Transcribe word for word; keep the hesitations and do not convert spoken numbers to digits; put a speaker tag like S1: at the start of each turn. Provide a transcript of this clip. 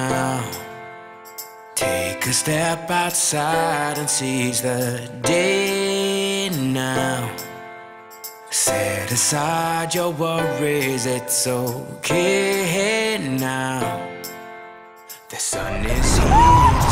S1: now. Take a step outside and seize the day now. Set aside your worries, it's okay now. The sun is here.